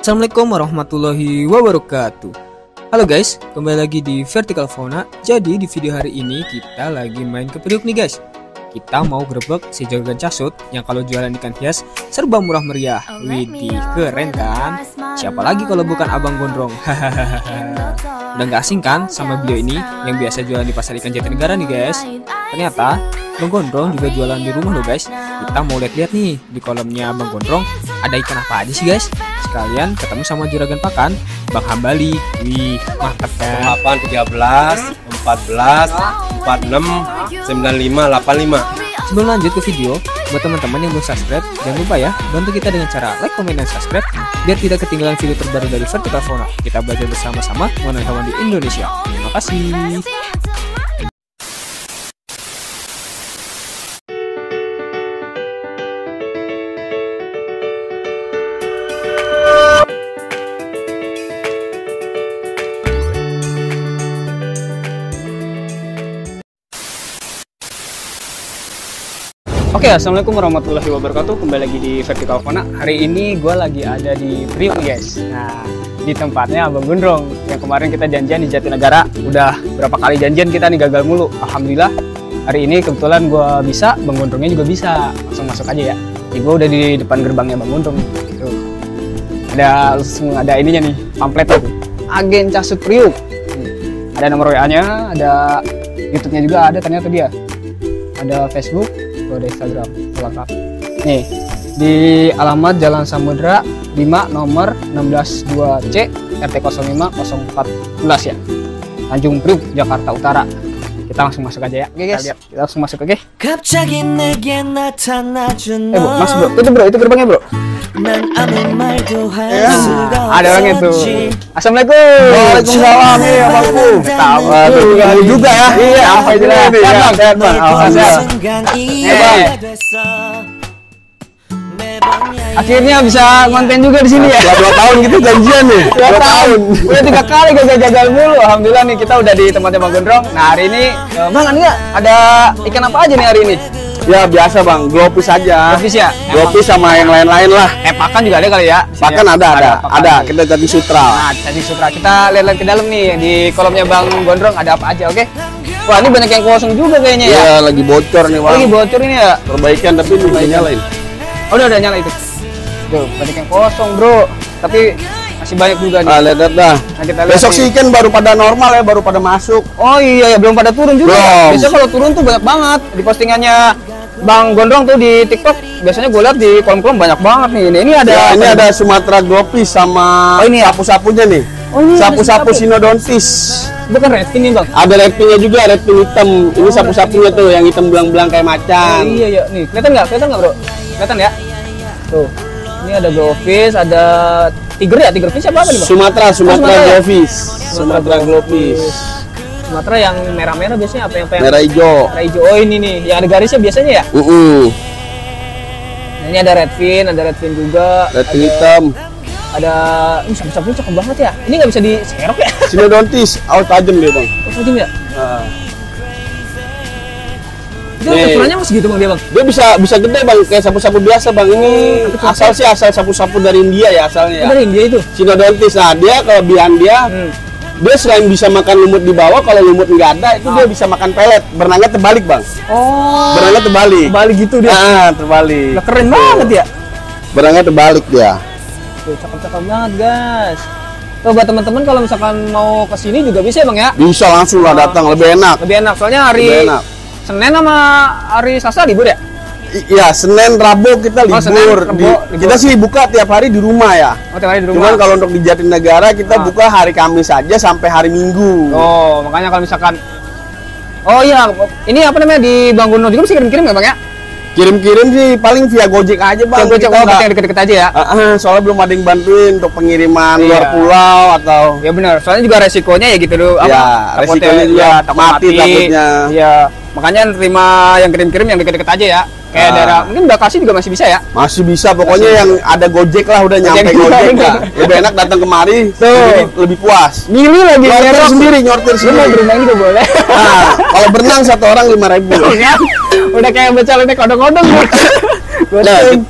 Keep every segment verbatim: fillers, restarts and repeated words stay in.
Assalamualaikum warahmatullahi wabarakatuh. Halo guys, kembali lagi di Vertical Fauna. Jadi di video hari ini kita lagi main ke Priuk nih guys. Kita mau grebek si juragan Casut yang kalau jualan ikan hias serba murah meriah. Widih, keren kan? Siapa lagi kalau bukan Abang Gondrong? Hahaha. Udah gak asing kan sama beliau ini yang biasa jualan di pasar ikan Jatinegara nih guys. Ternyata Bang Gondrong juga jualan di rumah loh guys. Kita mau lihat-lihat nih di kolamnya Bang Gondrong ada ikan apa aja sih guys. Sekalian ketemu sama juragan pakan Bang Hambali. Wih, mantap kan? delapan, tiga belas, empat belas, empat puluh enam, sembilan puluh lima, delapan puluh lima. Sebelum lanjut ke video, buat teman-teman yang belum subscribe, jangan lupa ya bantu kita dengan cara like, komen, dan subscribe biar tidak ketinggalan video terbaru dari Vertical Fauna. Kita belajar bersama-sama mengenai hewan di Indonesia. Terima kasih. Oke, assalamualaikum warahmatullahi wabarakatuh. Kembali lagi di Vertical Fauna. Hari ini gue lagi ada di Priuk nih guys. Nah, di tempatnya Abang Gondrong yang kemarin kita janjian di Jatinegara. Udah berapa kali janjian kita nih gagal mulu. Alhamdulillah hari ini kebetulan gue bisa, Bang Gondrongnya juga bisa. Langsung masuk aja ya. Ini gue udah di depan gerbangnya Bang Gondrong. Tuh. Ada langsung ada ininya nih, pamfletnya tuh. Agen Casut Priuk. Ada nomor W A-nya, ada YouTube-nya juga ada ternyata dia. Ada Facebook, ada Instagram lengkap. Nih di alamat Jalan Samudra lima nomor enam belas dua C R T nol lima nol empat belas ya, Tanjung Priuk, Jakarta Utara. Kita langsung masuk aja ya. Oke guys, kita, kita langsung masuk. Oke. Eh bro, mas bro, itu bro, itu gerbangnya bro. Ya, ada orang itu. Assalamualaikum. Waalaikumsalam. Iya bangku. Tahu juga ya. Iya, apa jelas. Sehat bang. Alhamdulillah. Akhirnya bisa konten juga di sini ya. Dua, dua tahun gitu janjian nih. Dua, dua tahun. Udah tiga kali gagal-gagal mulu. Alhamdulillah nih kita udah di tempatnya Bang Gondrong. Nah hari ini, bang ini ada ikan apa aja nih hari ini? Ya biasa bang, glowfish aja. Glowfish ya? Glowfish sama yang lain-lain lah. Eh pakan juga ada kali ya? Pakan ada, ada, ada. Kita cacing sutra. Nah cacing sutra, kita lihat-lihat ke dalam nih di kolamnya Bang Gondrong ada apa aja, oke? Wah ini banyak yang kosong juga kayaknya ya? Iya lagi bocor nih bang. Oh, lagi bocor ini ya? Perbaikan tapi belum nyalain. Oh udah, udah nyala itu. Tuh banyak yang kosong bro, tapi masih banyak juga nih. Ah, lihat dah. Nah, kita lihat besok nih. sih ikan baru pada normal ya, baru pada masuk. Oh iya ya, belum pada turun juga. Belum. Biasanya kalau turun tuh banyak banget. Di postingannya Bang Gondrong tuh di TikTok, biasanya gue lihat di kolom-kolom banyak banget nih. Ini, ini ada Ya, ini apa ada Sumatera glowfish sama Oh, ini ya? sapu-sapunya nih. Oh, ini ada Sapu-sapu sapu. Sinodontis. bukan redfin nih bang. Ada redfin-nya juga, redfin hitam. Ini sapu-sapunya tuh yang hitam belang-belang kayak Oh, macan. iya ya, nih kelihatan nggak? Kelihatan nggak bro? Kelihatan ya? Tuh, ini ada glowfish, ada tiger ya? Tiger fish apa apa nih bang? Sumatera, Sumatera Sumatera ya? glowfish. Sumatera glowfish. Sumatera yang merah-merah biasanya apa yang pengen? Merah hijau. Merah hijau. Oh ini nih, yang ada garisnya biasanya ya? Uh -uh. Nah, ini ada redfin, ada redfin juga. Redfin ada, hitam. Ada, ini sapu-sapunya cakep banget ya. Ini nggak bisa diserok ya? Sinodontis, awal tajam dia bang. Oh tajam ya? Nah, Itu Nih. ukurannya masih gitu bang dia bang? dia bisa bisa gede bang, kayak sapu-sapu biasa bang. Ini Oh, asal sih asal sapu-sapu dari India ya asalnya. Itu Ya. dari India itu? Sinodontis, nah dia kelebihan dia, Hmm. dia selain bisa makan lumut di bawah, kalau lumut nggak ada itu dia bisa makan pelet. Berenangnya terbalik bang. Oh. Berenangnya terbalik. Balik gitu dia. Ah, terbalik. Lah, keren banget ya. Berenangnya terbalik dia. Tuh, cakep-cakep banget guys. Tuh buat teman-teman kalau misalkan mau ke sini juga bisa ya bang ya? Bisa langsung lah datang, lebih enak. Lebih enak soalnya hari Lebih enak. Senin sama hari Selasa libur ya? I- Iya, Senin, Rabu kita libur. Oh, Senin, Rabu, Di- libur. Kita sih buka tiap hari di rumah ya. Oh tiap hari di Cuman rumah. kalau untuk di Jatinegara kita Ah. buka hari Kamis saja sampai hari Minggu. Oh makanya kalau misalkan Oh iya, ini apa namanya di Bang Gondrong juga bisa kirim-kirim nggak bang ya? Kirim-kirim sih paling via Gojek aja bang. Yang gue cek Kita oh nggak- yang deket-deket aja ya? Ah, ah, soalnya belum ada yang bantuin untuk pengiriman Iya. luar pulau atau Ya benar, soalnya juga resikonya ya gitu dulu. Ya, takutnya- resikonya juga ya, takut mati takutnya. Iya, makanya terima yang kirim-kirim yang deket-deket aja ya. Kayak Ah. daerah, mungkin Bekasi juga masih bisa ya? masih bisa pokoknya Masih yang ada Gojek lah udah nyampe Gojek. Gojek lah. Lebih enak datang kemari, Tuh. lebih, lebih puas. Milih lagi Nyortir ngerok. sendiri, nyortir Lu mau sendiri. berenang juga boleh. Nah, kalau berenang satu orang lima ribu. Ya, udah kayak becalin kodong-kodong. Nah,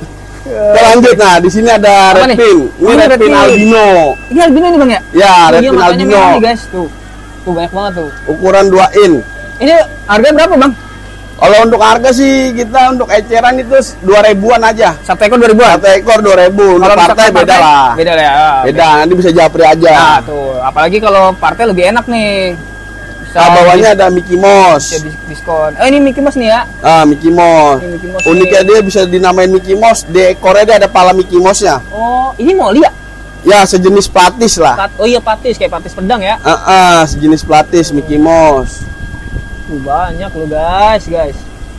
Kita lanjut. Nah, di sini ada Apa red nih? pin. Ini Oh, ini red red pin pin. albino. Ini albino nih bang ya? Ya, Oh, red iya, pin matanya albino. merah nih guys, tuh. Tuh banyak banget tuh. Ukuran dua in. Ini harganya berapa bang? Kalau untuk harga sih kita untuk eceran itu dua ribuan aja. Satu ekor dua ribuan. Satu ekor dua ribu. Untuk Kalau partai misalkan beda lah. Beda lah ya. Beda, nanti bisa japri aja. Nah tuh, apalagi kalau partai lebih enak nih. Bisa Nah, bawahnya ada Mickey Mouse. bisa dis- diskon. Eh ini Mickey Mouse nih ya. Ah, Mickey Mouse. Ini Mickey Mouse Uniknya nih. dia bisa dinamain Mickey Mouse. Di ekornya dia ada pala Mickey Mouse-nya. Oh, ini Molly ya? Ya, sejenis platis lah. Pat- oh iya patis, kayak patis pedang ya. Ah, ah, sejenis platis Mickey Mouse. Tuh banyak loh guys, guys.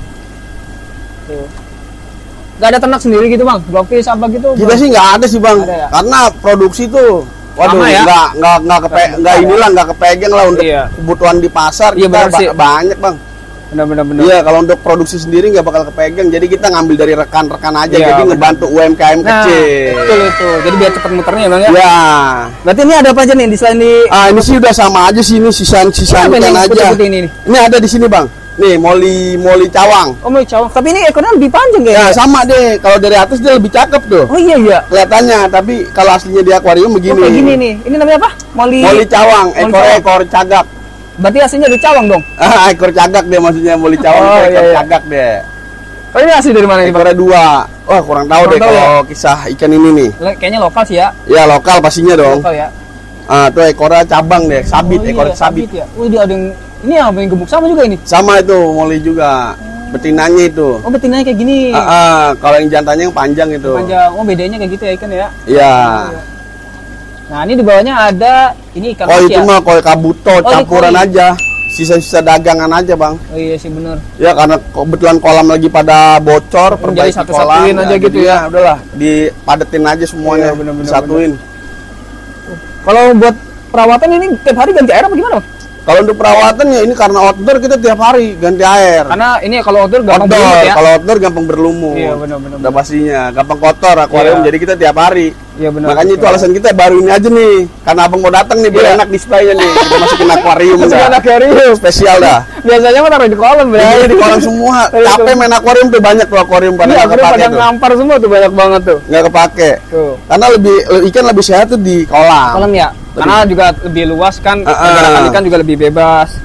Tuh. Gak ada ternak sendiri gitu bang? Blobfish apa gitu? Kita Bang? sih nggak ada sih bang, Ada ya? karena produksi tuh, waduh, Lama ya? nggak nggak nggak kepe, Bentar. nggak inilah nggak kepegang lah untuk Iya. kebutuhan di pasar. Iya, Kita benar ba- sih. banyak bang. Bener-bener bener. Iya, kalau untuk produksi sendiri nggak bakal kepegang, jadi kita ngambil dari rekan-rekan aja, Iya, jadi benar. ngebantu U M K M Nah, kecil. betul itu. Jadi biar cepet muternya ya bang ya. Ya, Berarti ini ada apa aja nih di selain di ah ini sih udah sama aja sih ini sisaan-sisaan Ini apa ikan nih, aja. putih-putih ini nih? Ini ada di sini bang. Nih, moli moli cawang. Oh mau cawang. Tapi ini ekornya lebih panjang Ya kayaknya. sama deh, kalau dari atas dia lebih cakep tuh. Oh iya iya. Kelihatannya, tapi kalau aslinya di akuarium Oh, begini. kayak gini nih. Ini namanya apa? Molly. Moli cawang, Moli ekor cawang. ekor cagak. Berarti aslinya dari cawang dong. Ah, ekor cagak dia maksudnya moli cawang, Oh, itu ekor iya, iya. cagak deh. Oh ini asli dari mana nih bang? Ekornya dua. Wah, kurang tahu Kurang deh tahu kalau kisah ikan ini nih. Le- Kayaknya lokal sih ya. Ya lokal pastinya dong. Lokal ya. Ah, tuh ekornya cabang deh, sabit, Oh, ekor iya, sabit. ya. Oh dia ada yang ini apa yang gemuk sama juga ini? Sama itu moli juga. Betinanya itu. Oh betinanya kayak gini. Ah, ah, kalau yang jantannya yang panjang itu. Panjang. Oh bedanya kayak gitu ya ikan ya. Iya. Nah ini di bawahnya ada ini ikan Oh, mas itu ya. mah koi kabuto, Oh, ini campuran koi. aja. Sisa-sisa dagangan aja, Bang. Oh iya sih bener. Ya karena kebetulan kolam lagi pada bocor, Jadi perbaiki satu-satuin kolam, aja gitu jadi ya. Udahlah, dipadetin aja semuanya, Iya, bener-bener, satuin. Kalau buat perawatan ini tiap hari ganti air apa gimana bang? Kalau untuk perawatan ya ini karena outdoor kita tiap hari ganti air. Karena ini kalau outdoor gampang outdoor, berlumut ya. kalau outdoor gampang berlumut. Iya, bener-bener. Udah pastinya, gampang kotor akuarium, Iya. jadi kita tiap hari. Iya benar. Makanya itu alasan kita baru ini aja nih, karena abang mau datang nih biar Iya. enak displaynya nih. Kita masukin akuarium Masukin dah. akuarium. Spesial dah. Biasanya mah taruh di kolam ya. Jadi di kolam semua, Iya, capek tuh. main akuarium tuh banyak tuh akuarium pada Iya, nggak akuarium kepake pada tuh. ngampar semua tuh banyak banget tuh. Nggak kepake. Tuh. Karena lebih ikan lebih sehat tuh di kolam. Kolam ya. Karena juga lebih luas kan, Ah, ah. pergerakan ikan juga lebih bebas.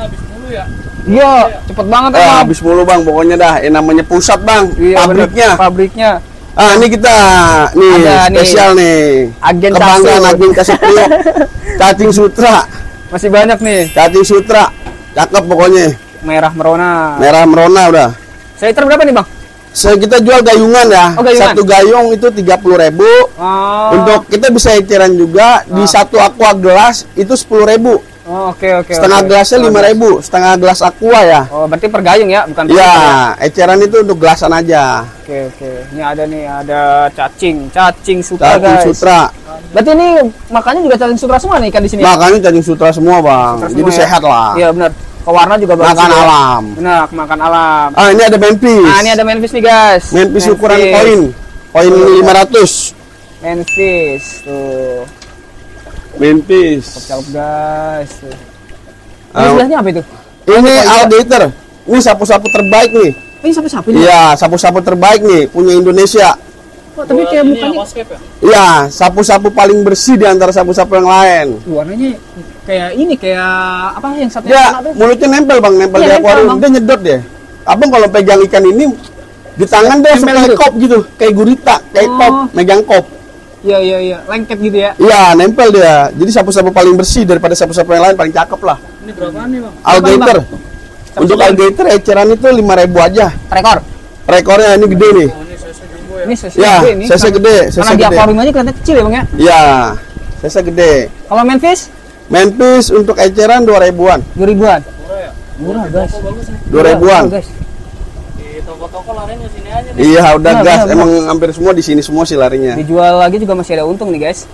Iya, cepet banget Eh, emang. habis mulu bang, pokoknya dah. Yang namanya pusat bang, Iya, bener. pabriknya. Pabriknya. Ah, ini kita nih Ada nih, spesial nih. Agen Kebanggaan Casio. Agen Casio. Cacing sutra, Masih banyak nih. cacing sutra. Cakep pokoknya. Merah merona. Merah merona udah. Seliter berapa nih, Bang? So, kita jual gayungan ya. Oh, gayungan. Satu gayung itu tiga puluh ribu. Oh. Untuk kita bisa eceran juga di Ah. satu aqua gelas itu sepuluh ribu. Oh, oke oke. Setengah oke. gelasnya Setengah lima gelas. ribu, setengah gelas aqua ya. Oh, berarti per gayung ya, bukan per liter Iya, eceran itu untuk gelasan aja. Oke oke. Ini ada nih, ada cacing, cacing sutra Cacing guys. sutra. Berarti ini makannya juga cacing sutra semua nih ikan di sini. Makanya cacing sutra semua bang. Sutra Jadi semua ya? sehat lah. Iya benar. Pewarna juga bagus. Makan juga. alam. Benar, makan alam. Ah ini ada manfish. Nah, ini ada manfish nih guys. Manfish ukuran koin, koin lima ratus. Manfish tuh. Manfish. Cakep guys. Tuh. Ini Ah, sebelahnya apa itu? ini Oh, alligator. Ini sapu-sapu terbaik nih. Oh, ini sapi-sapi nih. Iya, sapu-sapu terbaik nih punya Indonesia. Oh, tapi kayak mukanya Iya, sapu-sapu paling bersih di antara sapu-sapu yang lain. warnanya kayak ini kayak apa yang satu Ya, tuh? mulutnya nempel bang, nempel Iya, di nempel, akuarium. Bang. Dia nyedot deh. Abang kalau pegang ikan ini di tangan dia Nempel kayak gitu? kop gitu, kayak gurita, kayak Oh. kop, megang kop. Iya iya iya, lengket gitu ya. Iya, nempel dia. Jadi sapu-sapu paling bersih daripada sapu-sapu yang lain paling cakep lah. Ini berapaan nih, Bang? Alligator. Bang? Untuk alligator eceran itu lima ribu aja. Rekor. Rekornya ini gede nih. Ini sesi Ya, gede nih. sesi Karena- gede, sesi Karena di gede. akuarium aja kelihatan kecil ya, Bang ya. Iya, sesi gede. Kalau manfish Manfish untuk eceran dua ribuan. dua ribuan. Murah, guys. dua ribuan. Murah, guys. Iya, udah Benar, gas. benar, Emang hampir semua di sini semua sih larinya. Dijual lagi juga masih ada untung nih, guys.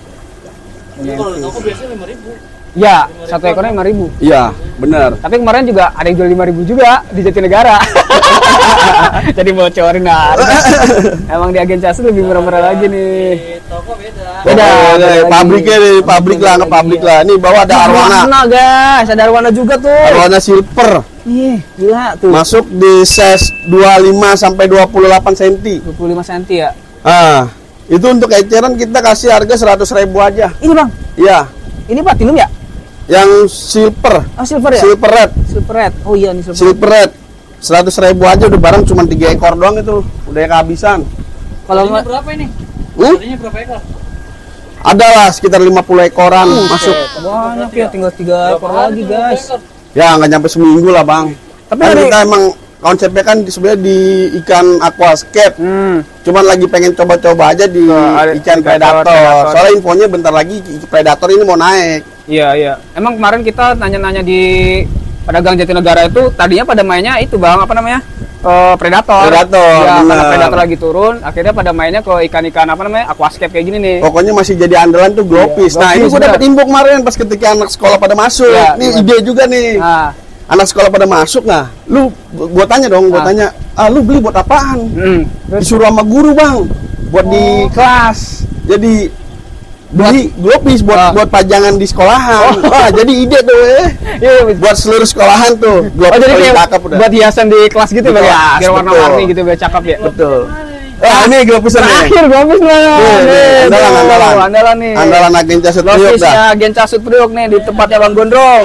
Ya, satu ekornya lima ribu. Iya, benar. Tapi kemarin juga ada yang jual lima ribu juga di Jatinegara. Jadi bocorin nah. Emang di agen Casio lebih murah-murah lagi nih. Beda, Beda, beda lagi. pabriknya nih, pabrik lah, ke pabrik lah. Nih bawah ada arwana. Arwana, guys. Ada arwana juga tuh. Arwana silver. Ih, gila tuh. Masuk di size dua puluh lima sampai dua puluh delapan sentimeter. dua puluh lima sentimeter ya. Ah, itu untuk eceran kita kasih harga seratus ribu aja. Ini bang, Iya, ini platinum ya? yang silver. Oh silver ya? Silver red. Silver red. Oh iya ini silver. Silver red. seratus ribu aja udah barang cuma tiga ekor doang itu. Udah kehabisan. Kalau Tadinya berapa ini? Hmm? Tadinya berapa ekor? Ada lah sekitar lima puluh ekoran masuk. banyak ya, tinggal tiga ekor lagi guys. Ya nggak nyampe seminggu lah bang. Tapi Kan hari- kita emang konsepnya kan di- sebenarnya di ikan aquascape. Hmm. Cuman lagi pengen coba-coba aja di ada ikan predator, predator. predator. Soalnya infonya bentar lagi i- predator ini mau naik. Iya iya. Emang kemarin kita nanya-nanya di pedagang Jatinegara itu tadinya pada mainnya itu bang apa namanya Eh, predator. Predator, Ya, karena bener. predator lagi turun, akhirnya pada mainnya ke ikan-ikan apa namanya aquascape kayak gini nih. Pokoknya masih jadi andalan tuh glowfish. Iya, Nah ini glowfish, gue dapet bener. info kemarin pas ketika anak sekolah pada masuk. Iya, Nih gimana? ide juga nih. Nah, Anak sekolah pada masuk nah. Lu gua tanya dong, gua Ah. tanya, ah lu beli buat apaan? hmm. Terus, Disuruh sama guru bang, buat di Oh. kelas. Jadi beli glowfish buat Ah. buat pajangan di sekolahan. Oh. Wah jadi ide tuh eh. iya, Buat seluruh sekolahan tuh. oh, Glowfish jadi paling kayak cakep udah. buat hiasan di kelas gitu bang ya? Kelas, Biar warna-warni betul. gitu biar cakep ya. Betul. Ah ini glowfish nih. Terakhir glowfish lah. Nih, nih, Nih, andalan, tuh, andalan. Andalan nih. Andalan agen Casut Priok dah. Glowfishnya Gen Casut Priok nih di tempatnya Bang Gondrong.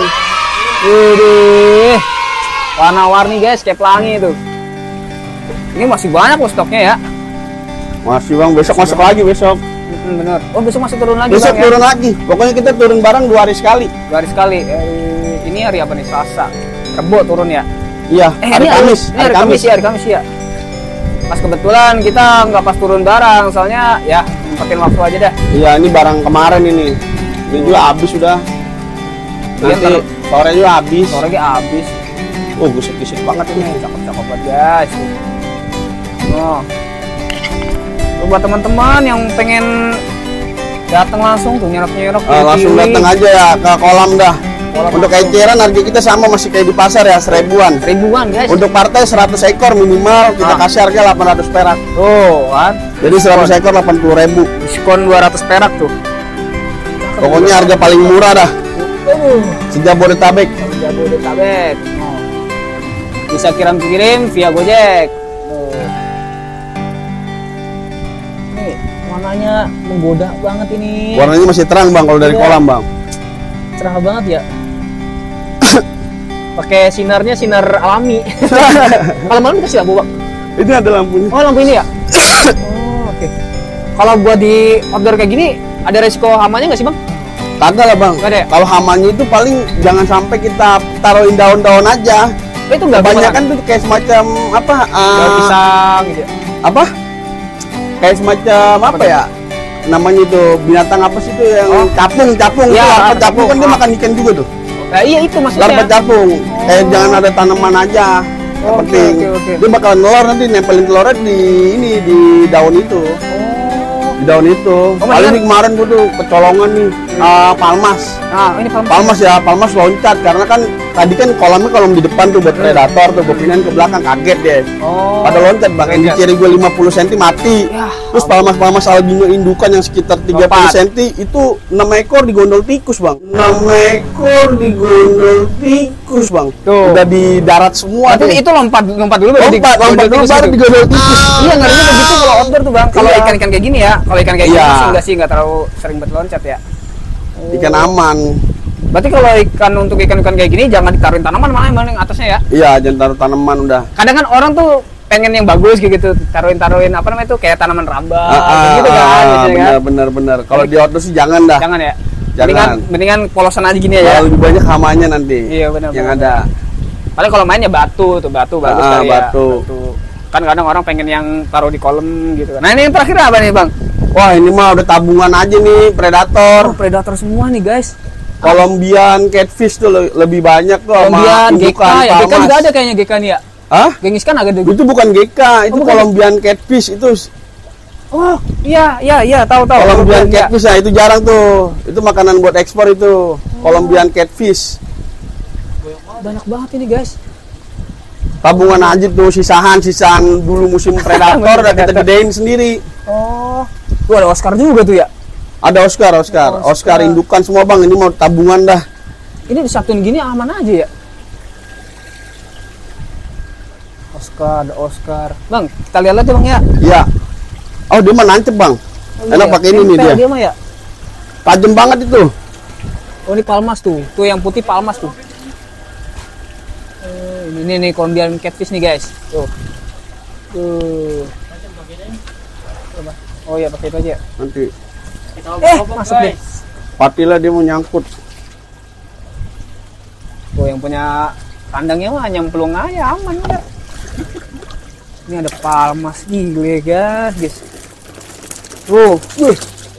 Widih. Warna-warni guys, kayak pelangi tuh. Ini masih banyak loh stoknya ya. Masih bang, besok masuk lagi besok. Hmm, bener. Oh besok masih turun lagi Besok bang turun ya? lagi. Pokoknya kita turun barang dua hari sekali. Dua hari sekali. Eh, ini hari apa nih? Selasa. Rebo turun ya? Iya, Eh hari ini Kamis. Ini hari Kamis ya, hari Kamis ya. Pas kebetulan kita nggak pas turun barang, soalnya ya nyempetin waktu aja dah. Iya, ini barang kemarin ini. Ini juga habis sudah. Iya, Nanti ntar- sore juga habis. Sore lagi habis. Oh, gusuk-gusuk banget ini. Cakep-cakep banget guys. Oh. Tuh, buat teman-teman yang pengen datang langsung tuh nyerok-nyerok Ah, langsung datang aja ya ke kolam dah. Kolam Untuk langsung. eceran harga kita sama masih kayak di pasar ya, seribuan. ribuan guys. Untuk partai seratus ekor minimal kita Ah. kasih harga delapan ratus perak. tuh kan. Jadi seratus ekor delapan puluh ribu. Diskon dua ratus perak tuh. Pokoknya harga paling murah dah. Uh. Sejabodetabek. Jabodetabek. Oh. Bisa kirim-kirim via Gojek. Tuh. Nih, warnanya menggoda banget ini. Warnanya masih terang bang kalau dari Iya. kolam bang. Cerah banget ya. Pakai sinarnya sinar alami. Kalau malam dikasih lampu, Bang. Itu ada lampunya. Oh, lampu ini ya? Oh, oke. Kalau buat di outdoor kayak gini, ada resiko hamanya nggak sih, Bang? Kagak lah bang. Nggak ada ya? Kalau hamanya itu paling jangan sampai kita taruhin daun-daun aja. Oh, itu nggak Kebanyakan tuh kayak semacam apa? ah, daun pisang gitu. ya? apa? Kayak semacam apa, tuh? ya? Namanya itu binatang apa sih itu yang Oh. capung, capung. Iya, Itu larva larva capung kan capung. dia Ah. makan ikan juga tuh. Nah, iya itu maksudnya. Larva capung. Kayak jangan ada tanaman aja. Yang Oke, penting oke, oke. dia bakalan nelor nanti nempelin telurnya di ini di daun itu. Oh. Di daun itu. Oh, Paling bener? nih kemarin gua tuh kecolongan nih ah, palmas. Nah, ini palmas. Palmas ya, palmas loncat karena kan tadi kan kolamnya kolam di depan tuh buat predator tuh, gue pindahin ke belakang kaget deh. Oh. Pada loncat bang, yang di Loncat. kiri gue lima puluh sentimeter mati. Ya, Terus palmas-palmas albino indukan yang sekitar tiga puluh Lompat. sentimeter itu enam ekor digondol tikus bang. enam ekor digondol tikus bang. Tuh. Udah di darat semua Tapi tuh. itu lompat lompat dulu baru Lompat, di- lompat dulu tikus baru gitu. digondol tikus. Iya ngerinya begitu kalau outdoor tuh bang. Kalau Iya. ikan-ikan kayak gini ya, kalau ikan kayak gini Iya. sih enggak sih nggak terlalu sering buat loncat ya. Ikan aman. Berarti kalau ikan untuk ikan-ikan kayak gini jangan ditaruhin tanaman malah yang paling atasnya ya. Iya, jangan taruh tanaman udah. Kadang kan orang tuh pengen yang bagus gitu, taruhin-taruhin apa namanya itu kayak tanaman rambak Ah, gitu ah, kan, ah, biasanya bener kan. bener bener. Kalau di outdoor sih jangan dah. Jangan ya. Jangan. Mendingan, mendingan polosan aja gini aja. Malah lebih banyak hamanya nanti. Iya, benar, Yang benar. ada. Paling kalau mainnya batu tuh batu bagus Ah, kali ya. batu. Kan kadang orang pengen yang taruh di kolam gitu. Nah ini yang terakhir apa nih bang? Wah ini mah udah tabungan aja nih predator. Oh, predator semua nih guys. Colombian catfish tuh le- lebih banyak tuh sama Colombian, G K indukan ya. G K palmas. juga ada kayaknya G K nih ya. Hah? Gengis kan agak Itu bukan G K, itu bukan. Colombian catfish itu Oh iya iya iya tahu tahu. Colombian Iya. catfish ya itu jarang tuh. Itu makanan buat ekspor itu. Colombian catfish. Banyak banget ini guys. Tabungan aja tuh sisahan-sisahan dulu musim predator udah kita gedein sendiri. Oh. Tuh ada Oscar juga tuh ya. Ada Oscar, Oscar, Oscar. Oscar indukan semua bang. Ini mau tabungan dah. Ini disatuin gini aman aja ya. Oscar, ada Oscar. Bang, kita lihat aja bang ya. Iya. Oh, dia mah nancep, Bang. Oh, Enak iya. pakai ini nih Nempel dia. dia mah ya. Tajam banget itu. Oh, ini palmas tuh. Tuh yang putih palmas tuh. Oh, ini nih Colombian catfish nih, guys. Tuh. Tuh. Coba. Oh iya, pakai itu aja. Nanti Eh, masuk deh. patilah dia mau nyangkut. Tuh yang punya kandangnya mah nyemplung aja aman udah. Ini ada palmas gile guys, guys. Tuh, wih.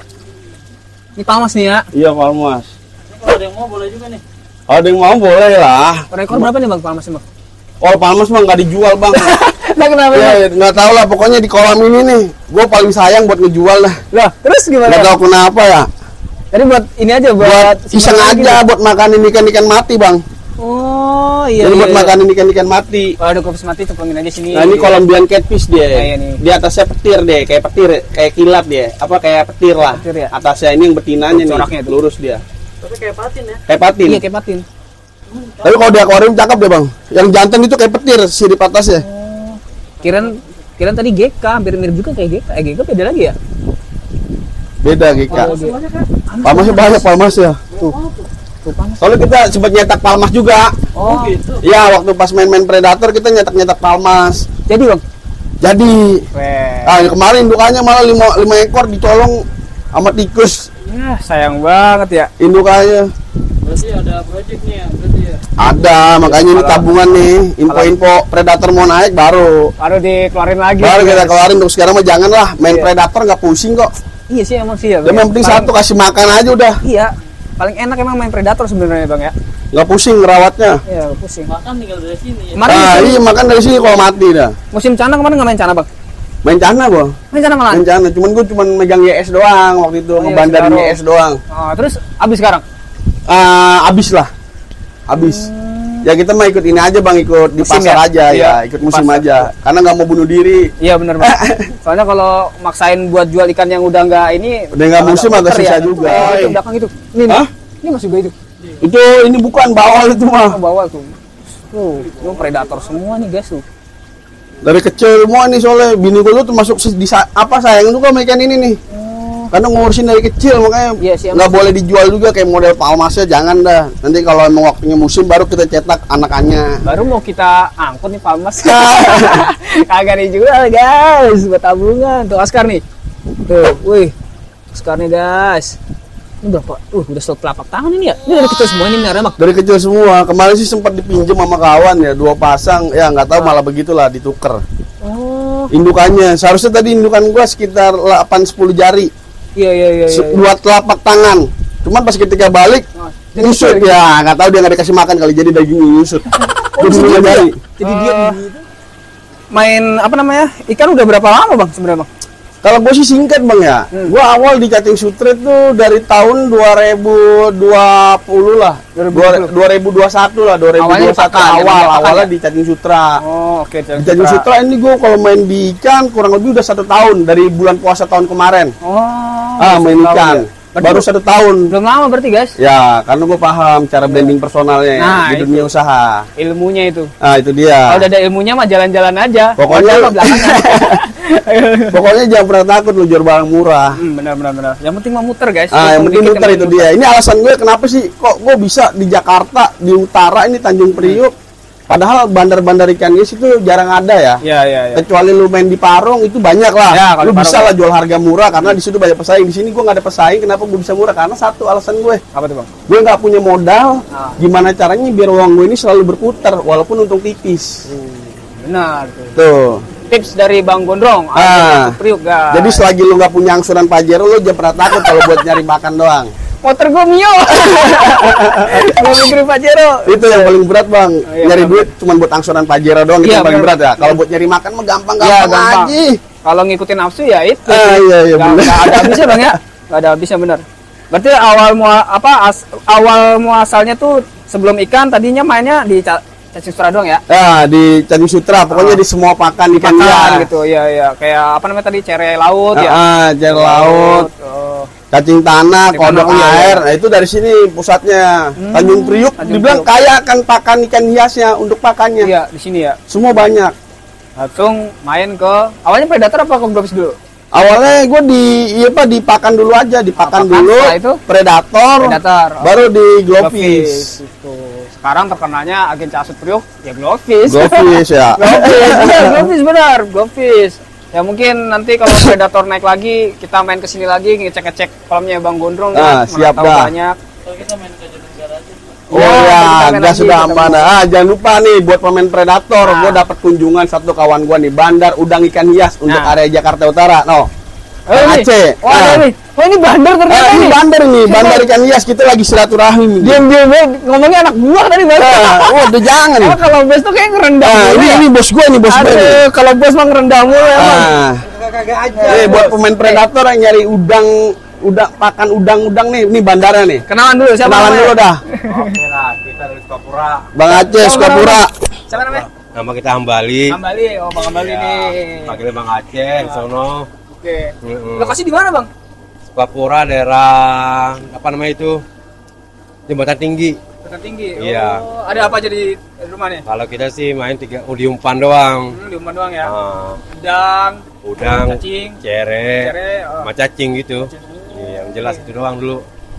Ini palmas nih ya. Iya, palmas. Kalau ada yang mau boleh juga nih. Kalau ada yang mau boleh lah. Per ekor berapa nih bang palmasnya bang? Oh, palmas mah nggak dijual, Bang. Nah kenapa ya? Ya, nggak tahu lah. Pokoknya di kolam ini nih, gue paling sayang buat ngejual lah. Lah, terus gimana? Nggak tahu kenapa ya. Jadi buat ini aja buat, Buat iseng simpenan aja, gitu? buat makanin ikan-ikan mati, Bang. Oh iya. Jadi iya, buat iya. makanin ikan-ikan mati. Kalau ada kopis mati cemplungin aja sini. Nah, ini Colombian catfish dia. Nah, iya nih. Di atasnya petir deh, kayak petir, kayak kilat dia. Apa kayak petir lah. Petir ya? Atasnya ini yang betinanya Coraknya nih, tuh. lurus dia. Tapi kayak patin ya. Kayak patin. Iya kayak patin. Tapi kalau di akuarium cakep deh, Bang. Yang jantan itu kayak petir sirip atasnya. Oh. Kirain kirain tadi G K, hampir mirip juga kayak G K. Eh G K beda lagi ya? Beda Gika. Oh, dia- Palmasnya banyak palmasnya. Tuh. Tuh palmas. Soalnya kita sempat nyetak palmas juga. Oh, Gitu. Iya, waktu pas main-main predator kita nyetak-nyetak palmas. jadi bang. Jadi, Weh. ah, kemarin indukannya malah lima, lima ekor dicolong sama tikus Ya, sayang banget ya. indukannya. Berarti ada project nih ya, berarti ya. Ada, makanya ini Kalau- tabungan nih. Info-info predator mau naik baru. Baru dikeluarin lagi. Baru kita guys. keluarin untuk sekarang mah janganlah main Iya. predator nggak pusing kok. Iya sih emang sih ya. Yang Bang. penting Paling- satu kasih makan aja udah. Iya. Paling enak emang main predator sebenarnya bang ya. Nggak pusing ngerawatnya. Iya pusing. Makan tinggal dari sini ya. Kemarin Nah, musim, iya makan dari sini kalau mati dah. musim cana kemarin nggak main cana bang? Main cana gua. Main cana malah. Main cana, cuman gua cuman megang Y S doang waktu itu, Oh, iya, ngebandarin Y Sekarang. S doang. Oh, terus abis sekarang? Ah, abis lah. Abis. Ya kita mah ikut ini aja Bang, ikut di Musim pasar ya? aja Iya, ya, ikut musim pasar. aja. Karena nggak mau bunuh diri. Iya benar bang. Soalnya kalau maksain buat jual ikan yang udah nggak ini. Udah nggak kalau musim nggak agak muter susah ya. juga. Eh, itu belakang itu. Ini nih. Hah? Ini masih gue itu. Itu ini bukan bawal itu Oh, mah. bawah tuh. Tuh, itu predator semua nih guys tuh. Dari kecil semua nih soalnya bini gua tuh termasuk se- di sa- apa sayang tuh sama ikan ini nih. Karena ngurusin dari kecil makanya Iya sih, nggak boleh dijual juga kayak model palmasnya, jangan dah. Nanti kalau emang waktunya musim baru kita cetak anakannya. Baru mau kita angkut nih palmas. Kagak dijual guys, buat tabungan. Tuh Askar nih. Tuh, wih. Askar nih guys. Ini berapa? Uh, udah satu telapak tangan ini ya. Ini dari kecil semua ini benar mak. Dari kecil semua. Kemarin sih sempat dipinjam sama kawan ya, dua pasang. Ya nggak tahu malah begitulah dituker. Oh, Indukannya seharusnya tadi indukan gua sekitar delapan sepuluh jari. iya iya iya. Se- iya. Dua telapak tangan. Cuman pas ketika balik Oh, jadi nyusut gitu ya, nggak tahu dia nggak dikasih makan kali jadi dagingnya nyusut. Oh, bisa Dua gitu ya? jari. Jadi dia main apa namanya? Ikan udah berapa lama bang sebenarnya bang? Kalau gue sih singkat bang ya, Hmm. gue awal di cutting sutra tuh dari tahun dua ribu dua puluh lah, dua ribu dua puluh. dua ribu dua puluh satu lah, dua ribu dua puluh satu Awalnya pakan, awal, namanya pakan awalnya ya? di cutting sutra. Oh, oke. Di cutting sutra ini gue kalau main di ikan kurang lebih udah satu tahun dari bulan puasa tahun kemarin. Oh. ah main satu tahun ikan, ya. Berarti baru satu tahun. belum lama berarti guys. Ya, karena gue paham cara branding personalnya ya, Nah, di itu. dunia usaha. Ilmunya itu. Nah itu dia. Kalau udah ada ilmunya mah jalan-jalan aja. Pokoknya- Modal mah belakangan. Pokoknya jangan pernah takut lu jual barang murah. Hmm, benar benar benar. Yang penting mah muter guys. Ah, yang penting Dikit muter itu dia. Ini alasan gue kenapa sih kok gue bisa di Jakarta, di utara ini Tanjung Priuk. Padahal bandar-bandar ikan guys itu jarang ada ya. Iya iya iya. Kecuali lu main di Parung itu banyak lah. Ya, kalau lu di bisa Parung. lah jual harga murah karena di situ banyak pesaing. Di sini gue nggak ada pesaing. Kenapa gue bisa murah? Karena satu alasan gue, Apa tuh bang? gue nggak punya modal. Ah. Gimana caranya biar uang gue ini selalu berputar walaupun untung tipis. Benar tuh. Tuh. Tips dari Bang Gondrong. Ah. Ayo, Priuk guys. Jadi selagi lu nggak punya angsuran Pajero, lu jangan pernah takut kalau buat nyari makan doang. motor gue Mio. Mau mikirin Pajero. Itu yang paling berat bang, iya, nyari benar. duit cuma buat angsuran Pajero doang, itu Iya, yang paling benar. berat ya. Kalau buat nyari makan mah gampang-gampang Iya, gampang. aja. Kalau ngikutin nafsu ya itu. Ah, iya, iya, Nggak- benar. nggak ada habisnya bang ya. Gak ada habisnya benar. Berarti awal mua apa as- awal muasalnya tuh sebelum ikan tadinya mainnya di ca- cacing sutra doang ya. Ya di Candi Sutra, pokoknya Ah. di semua pakan ikan Pakan liar. gitu ya ya kayak apa namanya tadi cere laut ya. Ah, jar laut, Oh. cacing tanah, Cacing kodok tanah, iya, iya. air. Nah, itu dari sini pusatnya. Tanjung Priuk Tanjung dibilang Priuk. kaya akan pakan ikan hiasnya untuk pakannya. Iya di sini ya. Semua banyak. Langsung main ke awalnya predator apa kobropis dulu? Awalnya gue di iya pak dipakan dulu aja, dipakan Pakan, dulu, setelah itu? predator, Predator. Oh. baru di glowfish. Itu. Sekarang terkenalnya agen Casut Priok ya glowfish. Glowfish ya. Glowfish, iya glowfish benar, glowfish. Ya mungkin nanti kalau predator naik lagi, kita main ke sini lagi ngecek-ngecek kolamnya Bang Gondrong Ah, kan. siap Mana tahu dah. banyak. Kalau kita main ke Jatinegara aja. Oh Ya, kita ya, main gas lagi, sudah kita aman. main. Ah, jangan lupa nih buat pemain predator, Nah. gue dapat kunjungan satu kawan gue nih, Bandar Udang Ikan Hias untuk Nah. area Jakarta Utara. No. Oh, Kang ini. Aceh. Oh, ada Ah. nih. Oh, ini bandar ternyata Eh, ini nih. bandar nih, bandar ikan hias, kita lagi silaturahmi nih. Diam-diam ya, ngomongnya anak buah tadi Bang. Ah, oh, udah jangan. Oh, kalau bos tuh kayak ngerendah Nah, mulu ini ya. ini bos gue nih, bos gue nih. Aduh, kalau bos mah ngerendah mulu ya, Bang. Ah, Kagak aja. nih buat pemain predator yang nyari udang, udang pakan udang-udang nih, ini bandara nih. Kenalan dulu siapa Kenalan namanya? dulu dah. Oke lah, kita dari Sukapura. Bang Aceh, Sukapura. Siapa namanya? Nama kita Hambali. Kambali. Oh, Bang Kambali Iya, nih. Panggilnya Bang Aceh, sono. Oke. Mm-mm. Lokasi di mana, Bang? Sukapura daerah apa namanya itu? Jembatan Tinggi. Kota Tinggi. Iya. Oh, ada apa aja di rumah nih? Kalau kita sih main tiga oh, di umpan doang. Hmm, di rumah doang ya. Ah, Udang, udang, cacing, cere, cere, oh. sama cacing gitu. Iya, yang jelas itu doang dulu.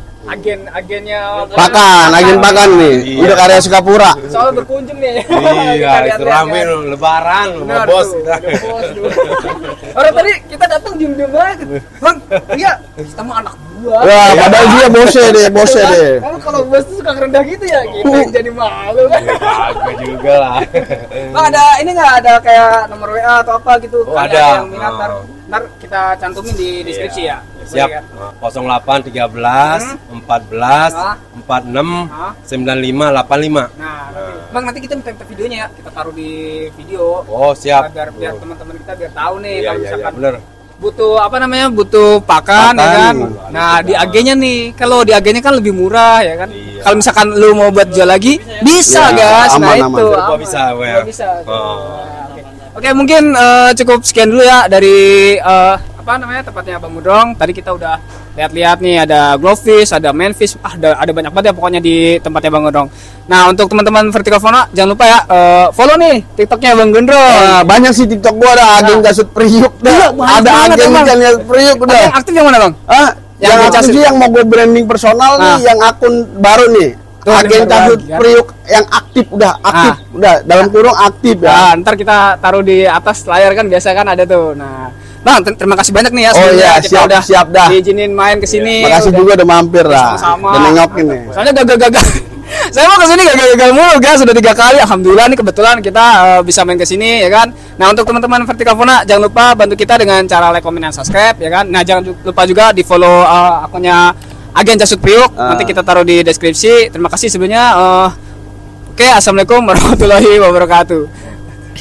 agen-agennya Pakan, agen pakan nih, Iya. untuk area Sukapura. soal berkunjung nih. Iya, Kita itu lihat-lihat rame kan. loh, lebaran sama Benar bos. tuh, ada bos dulu. Orang tadi kita datang diem-diem banget. Bang, iya, kita mah anak buah. Wah, padahal dia bosnya deh, bosnya deh. Kamu kalau bos tuh suka rendah gitu ya, kita yang jadi malu kan. Kagak juga lah. Bang, ada ini nggak ada kayak nomor W A atau apa gitu? Oh, Kali ada. yang minat, ntar, Oh. ntar kita cantumin di deskripsi ya. Siap. Boleh kan? nol delapan tiga belas empat belas Ah. empat enam Ah. sembilan lima delapan lima. Nah, nanti, Bang nanti kita minta videonya ya, kita taruh di video. Oh, siap. Agar biar teman-teman kita biar tahu nih Iya, kalau iya, iya, misalkan bener. butuh apa namanya butuh pakan, ya Pakan. kan. Nah di agennya nih, kalau di agennya kan lebih murah ya kan. Iya. Kalau misalkan lu mau buat jual lagi bisa Iya, guys. Nah aman, itu aman. Gua aman. bisa, Gua ya. bisa. Oh. Nah, Oke, Oke, mungkin eh, cukup sekian dulu ya dari eh, apa namanya tempatnya Bang Gondrong. Tadi kita udah lihat-lihat nih ada glowfish, ada manfish, ah ada, ada banyak banget ya pokoknya di tempatnya Bang Gondrong. Nah untuk teman-teman Vertical Fauna jangan lupa ya eh, follow nih TikToknya Bang Gondrong. Nah, banyak sih TikTok gua ada agen gasut priuk dah. Iya, banyak Ada banget, agen emang. ikan gasut priuk Ada udah. yang aktif yang mana Bang? Ah, Yang yang di aktif Casut. sih yang mau gue branding personal nih, Ah. yang akun baru nih. Tuh, ada Agen baru gasut lagi, kan? priuk yang aktif udah, aktif Ah. udah dalam kurung aktif ya. Nah, ntar kita taruh di atas layar kan biasa kan ada tuh. Nah, Bang ter- terima kasih banyak nih ya Oh sebelumnya iya, kita siap, udah siap dah. diizinin main ke sini. Makasih udah- juga udah mampir lah. Sama-sama. Dan nengokin nih. Soalnya gagal-gagal. Saya mau kesini gagal-gagal mulu guys, sudah tiga kali. Alhamdulillah nih kebetulan kita eh, bisa main ke sini ya kan. Nah untuk teman-teman Vertical Fauna jangan lupa bantu kita dengan cara like, comment, dan subscribe ya kan. Nah jangan ju- lupa juga di follow eh, akunnya Agen Casut Priuk. Ah. Nanti kita taruh di deskripsi. Terima kasih sebelumnya. eh, Oke, assalamualaikum warahmatullahi wabarakatuh.